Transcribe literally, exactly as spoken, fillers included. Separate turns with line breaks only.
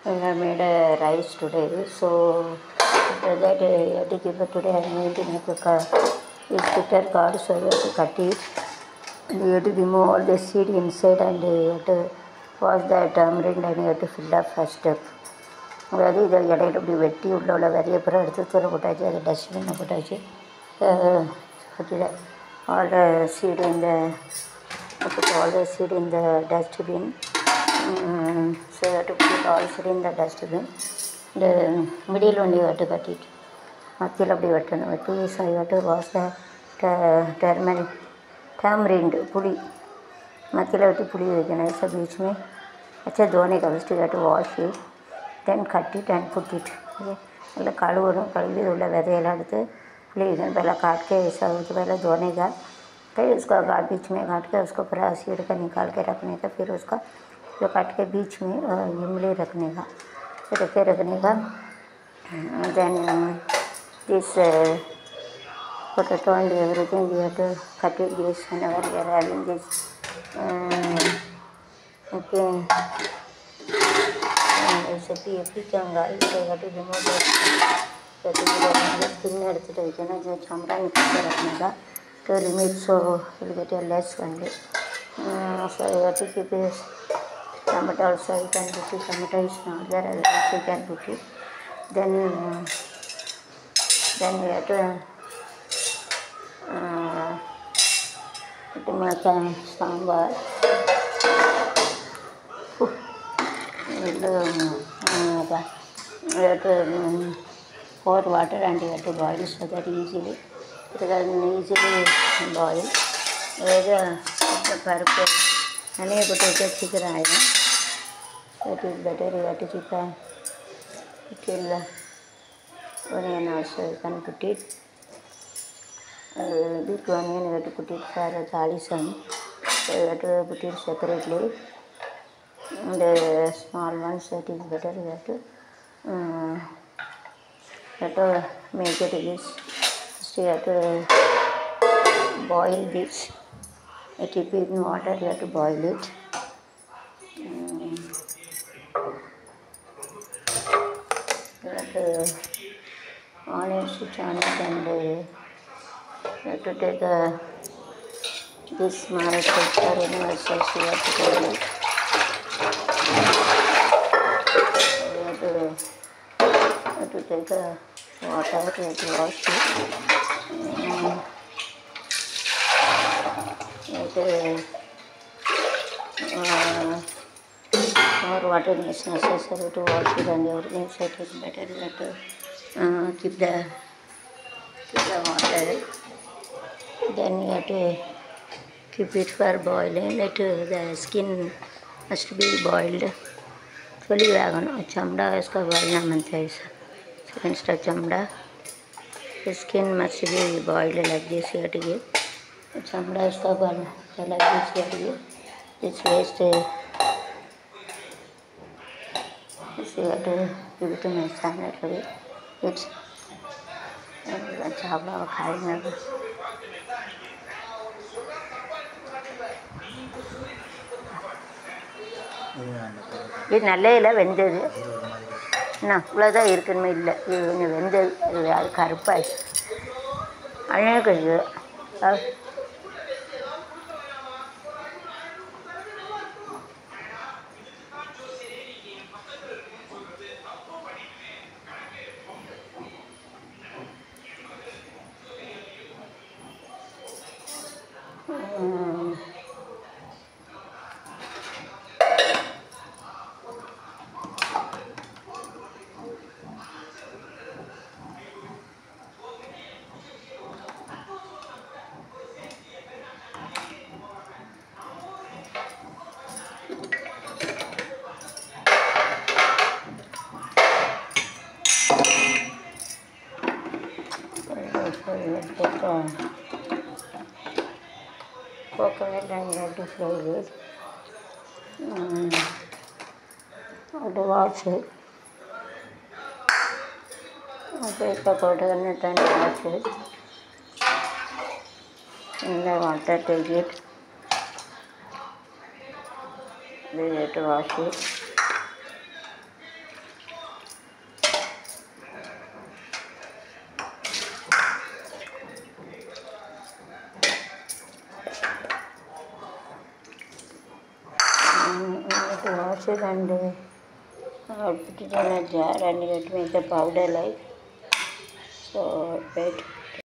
I made a rice today, so after that I had to give it today. I made to make a car. It's bitter cord, so you have to cut it. And you have to remove all the seed inside, and you have to wash the tamarind, and you have to fill up first step. அதாவது இதை இடையில இப்படி வெட்டி உள்ள உள்ள விதைய அப்புறம் எடுத்து தூர போட்டாச்சு, அதை டஸ்ட்பினில் போட்டாச்சு. ஆல் த சீடு இந்த put all the seed in the dustbin. Um, so you have to put all seed in the dustbin. The middle one you have to cut it. மத்தியில் அப்படி வெட்டணும். வெட்டி so you have to wash the turmeric tamarind पुली மத்தியில் வெட்டி புளி வைக்கணும். So बीच में अच्छा धोने का first you have to wash it, then cut it and put it. நல்லா கழுவணும். कழுवी उள்ள விதையெல்லாம் எடுத்து पुली வைக்கணும். पहले काट के ऐसा पहले धोने का, फिर उसका बीच में काट के उसको पूरा सीड का निकाल के रखने का, फिर उसका जो काट के बीच में इमली रखने का, फिर रखे रखने का. Then this potato and everything we have to cut it this whenever we are having this um, okay recipe எப்படி காங்காய் so you have to remove the skin எடுத்துட்டு வைக்கணும். जो चमड़ा निकाल रखने का to limit so you will get a less only. Uh, so you have to keep this tomato also. You can put it, tomato is not there, else you can put it. Then uh, then you have to uh, to make a sambar. Uh, you have to um, pour water and you have to boil so that easily it can easily boil. வேறு பருப்பு நனைய போட்டு வச்சா சீக்கிரம் ஆகிடும். That is better. You have to keep a kill onion also. You can put it. Uh, big onion you have to put it for thalisam. So you have to put it separately. And the small ones that is better. You have to uh, you have to make it this. So you have to boil this. You keep it in water. You have to boil it. Um, you have to onion switch on it, and uh, you have to take a this small pepper and also you have to take it. You have to, you have to take a water. You have to wash it. Um, you have to uh, more water is necessary to wash it and everything. So it is better. You have to uh, keep the keep the water. Then you have to keep it for boiling. Let uh, the skin must be boiled. Fully வேகணும். चमड़ा इसका boilना बनता है. Second step चमड़ा. The skin must be boiled like this. You have to give. चमड़ा इसका boilना like this. You have to give. This waste. This you have to give it to my son. It's Chawla खाएंगे. இது நல்ல இல்லை, வெந்தது. என்ன இவ்வளோதான் இருக்குன்னு இல்லை, இது கொஞ்சம் வெந்தது. இது அது கருப்பாயிடுச்சு. அழகாக இது coconut and you have to fry it. Um, have to wash it. Take the coconut and wash it. In the water, take it. Then you have to wash it. wash it and uh, I'll put it in a jar and you have to make the powder like. So wait.